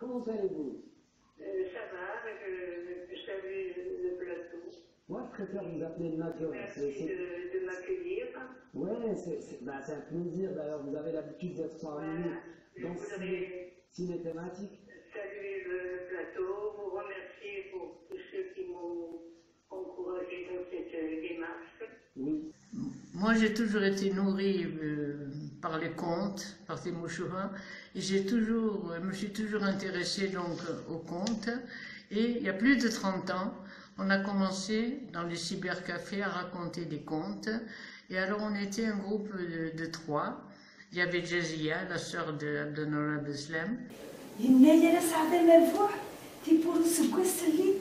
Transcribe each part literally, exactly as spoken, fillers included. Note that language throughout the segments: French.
Comment allez-vous? euh, Ça va, je, je salue le plateau. Moi, je préfère vous appeler Nadia. Merci de, de m'accueillir. Oui, c'est bah, un plaisir. D'ailleurs, vous avez l'habitude d'être parmi Voilà. nous dans ciné, ciné thématique. Saluer le, le plateau, vous remercier pour tous ceux qui m'ont encouragé dans cette démarche. Oui. Moi, j'ai toujours été nourrie euh, par les contes, par ces mouchoirs, et j'ai toujours, je me suis toujours intéressée donc aux contes. Et il y a plus de trente ans, on a commencé dans les cybercafés à raconter des contes. Et alors, on était un groupe de, de trois. Il y avait Jazia, la sœur de Abdelnour Abdeslam. ينايا سعادة مرفوع تيبورو سكوا سليت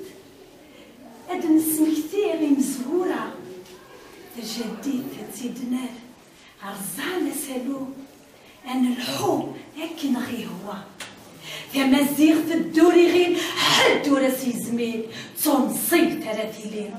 أدن سمكتيغي مزهورة تجديد تزيدنا عرزانة سالو أنا الحو هكي نغي هو ثما زيغ الدوري غير حد وراسي زميل تصنصيب تراتيلين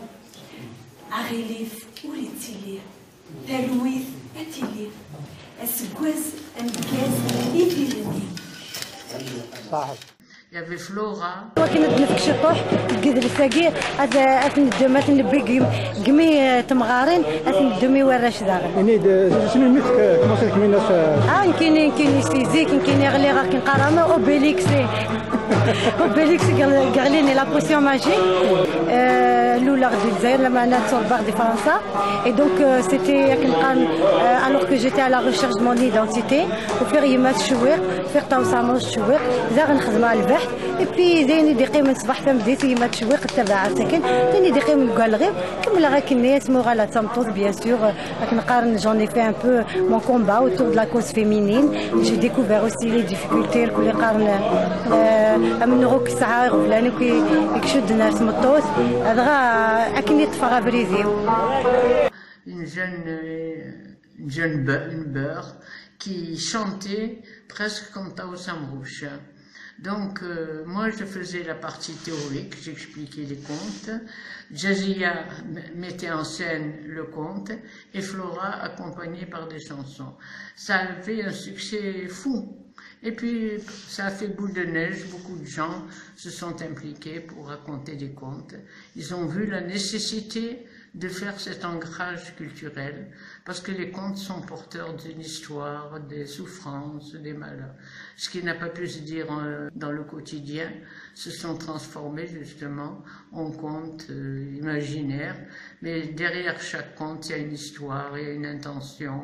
أغيليف وريتيلين تلويث أتيلين أسكواز أمكاز إيديلين صحيح. Il y avait Flora. كنا نفك شطوح قدر الساقي أثن الدم أثن بيجي قمي تمغارين أثن الدمي وراش داغن. يعني شنو مثل كما كاين الناس. آه كاين كاين ستيزيك كاين يغلي غا كاين قرامة أوبيليكس أوبيليكس قاليني لا بوسيون ماجيك الأولى غدي الجزائر لما أنا تصور دي فرنسا et donc c'était كنقال alors que j'étais à la recherche de mon identité وفي غيمات الشويق في طاوساموس الشويق زا غنخدم على البحث et puis زيني دقي من صباح تم بديت غيمات الشويق تبع ساكن زيني دقي من الكالغيب كمل غا كني اسمو غالا تامطوس bien sûr كنقارن j'en ai fait un peu mon combat autour de la cause féminine j'ai découvert aussi les difficultés كل قارن من روك ساعه غفلاني كيشد الناس مطوس هذا غا اكني طفا بريزيو. Une jeune, une jeune beurre, une beurre qui chantait presque comme Tao Samrouche. Donc, euh, moi, je faisais la partie théorique, j'expliquais les contes. Jazia mettait en scène le conte et Flora accompagnée par des chansons. Ça a fait un succès fou. Et puis, ça a fait boule de neige, beaucoup de gens se sont impliqués pour raconter des contes. Ils ont vu la nécessité de faire cet ancrage culturel, parce que les contes sont porteurs d'une histoire, des souffrances, des malheurs. Ce qui n'a pas pu se dire dans le quotidien se sont transformés justement en contes euh, imaginaires, mais derrière chaque conte, il y a une histoire, il y a une intention.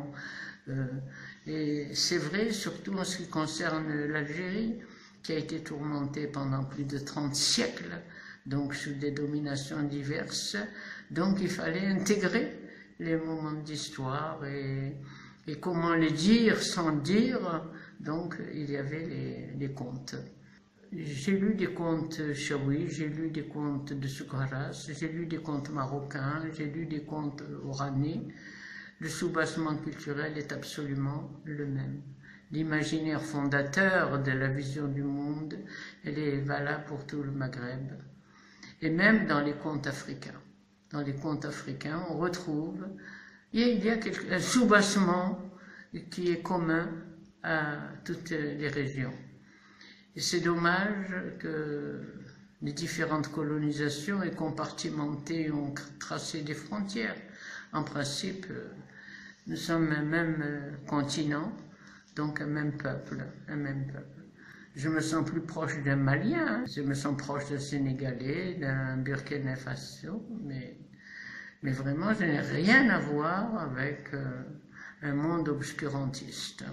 Euh, et c'est vrai, surtout en ce qui concerne l'Algérie, qui a été tourmentée pendant plus de trente siècles, donc sous des dominations diverses. Donc il fallait intégrer les moments d'histoire et, et comment les dire sans dire. Donc il y avait les, les contes. J'ai lu des contes chaouis, j'ai lu des contes de Soukharas, j'ai lu des contes marocains, j'ai lu des contes oranais. Le soubassement culturel est absolument le même. L'imaginaire fondateur de la vision du monde, elle est valable pour tout le Maghreb. Et même dans les contes africains. Dans les contes africains, on retrouve, il y a quelque, un soubassement qui est commun à toutes les régions. Et c'est dommage que les différentes colonisations aient compartimenté, ont tracé des frontières. En principe, nous sommes un même continent, donc un même peuple, un même peuple. Je me sens plus proche d'un Malien, je me sens proche d'un Sénégalais, d'un Burkina Faso, mais, mais vraiment je n'ai rien à voir avec euh, un monde obscurantiste.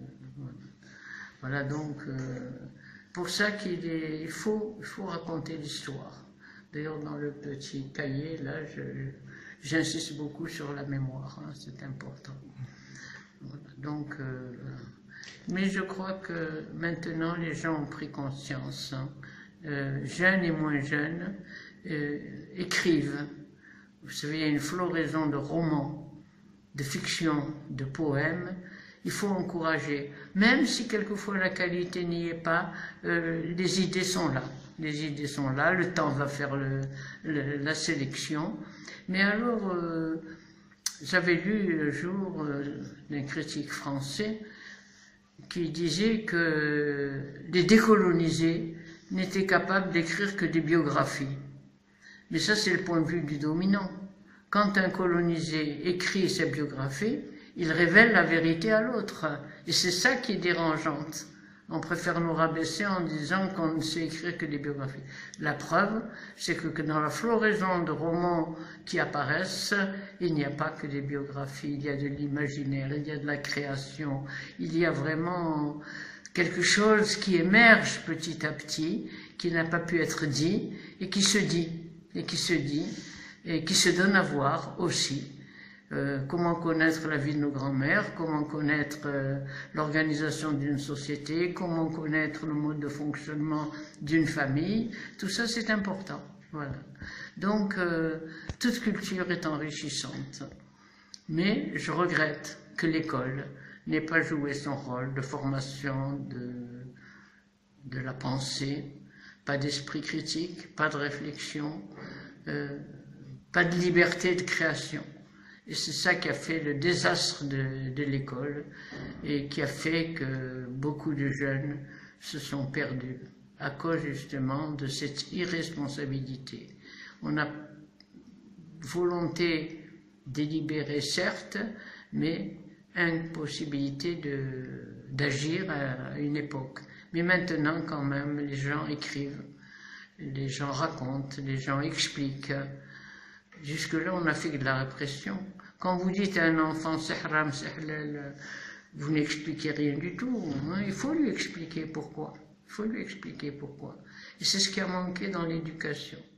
Voilà donc, euh, pour ça qu'il est, il faut, il faut raconter l'histoire. D'ailleurs dans le petit cahier, là, je, j'insiste beaucoup sur la mémoire, hein, c'est important. Voilà, donc, euh, mais je crois que maintenant les gens ont pris conscience, hein, euh, jeunes et moins jeunes, euh, écrivent. Vous savez, il y a une floraison de romans, de fiction, de poèmes. Il faut encourager, même si quelquefois la qualité n'y est pas, euh, les idées sont là. Les idées sont là, le temps va faire le, le, la sélection. Mais alors, euh, j'avais lu un jour euh, un critique français qui disait que les décolonisés n'étaient capables d'écrire que des biographies. Mais ça, c'est le point de vue du dominant. Quand un colonisé écrit sa biographie, il révèle la vérité à l'autre. Et c'est ça qui est dérangeante. On préfère nous rabaisser en disant qu'on ne sait écrire que des biographies. La preuve, c'est que dans la floraison de romans qui apparaissent, il n'y a pas que des biographies, il y a de l'imaginaire, il y a de la création, il y a vraiment quelque chose qui émerge petit à petit, qui n'a pas pu être dit, et qui se dit, et qui se dit, et qui se donne à voir aussi. Euh, comment connaître la vie de nos grands-mères, comment connaître euh, l'organisation d'une société, comment connaître le mode de fonctionnement d'une famille, tout ça c'est important. Voilà. Donc euh, toute culture est enrichissante. Mais je regrette que l'école n'ait pas joué son rôle de formation de, de la pensée, pas d'esprit critique, pas de réflexion, euh, pas de liberté de création. Et c'est ça qui a fait le désastre de, de l'école et qui a fait que beaucoup de jeunes se sont perdus à cause justement de cette irresponsabilité. On a volonté délibérée certes, mais impossibilité de, d'agir à une époque. Mais maintenant quand même les gens écrivent, les gens racontent, les gens expliquent. Jusque-là, on a fait de la répression. Quand vous dites à un enfant « Sahram, sahlal », vous n'expliquez rien du tout. Hein. Il faut lui expliquer pourquoi. Il faut lui expliquer pourquoi. Et c'est ce qui a manqué dans l'éducation.